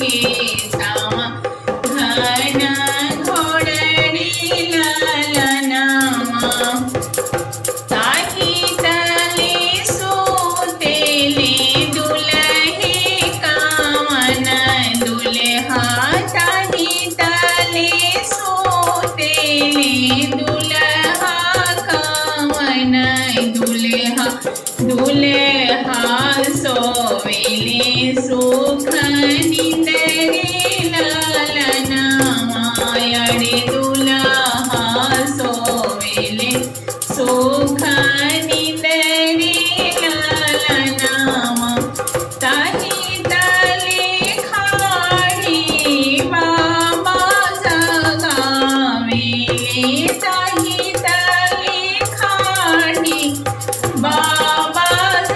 के सामा घन घोड़री ललनामा ताही तले सोतेले दुलहे कामन दुल्हा ताही तले सोतेले दुल्हा कामन दुल्हा दुल्हा सोवेले सुख निंदरे ललनामा अरे दुल्हा सोवेले सुख निंदरे ललनामा ताही तले खाड़ी बाबा जगावेले ताही तले खाड़ी बाबा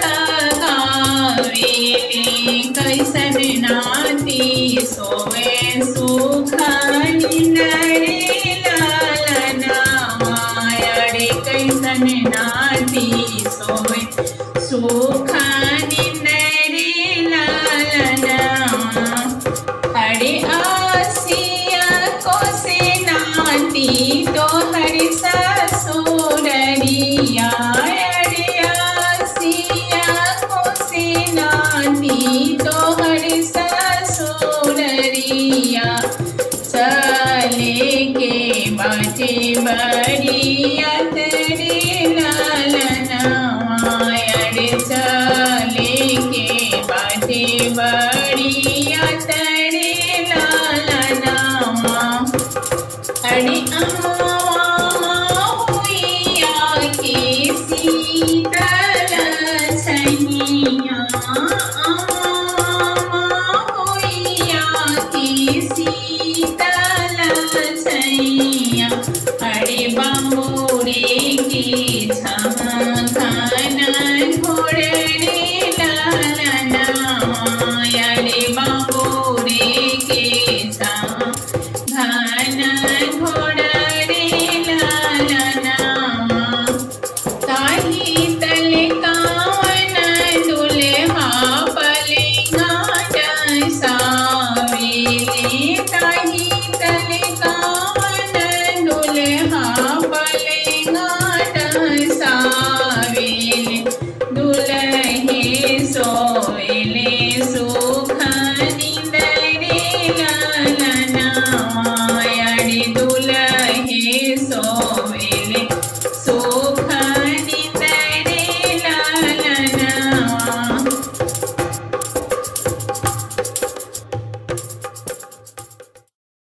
जगावेले कैसन नाती सोवे सुख निंदरे ललनामा अरे कैसन नाती सोवे सुख निंदरे ललनामा अरे आसिया को से नाती तोहर ससुररिया अरे आसिया को से नाती तोहर ससुररिया चले के बाटे बरिया तेरे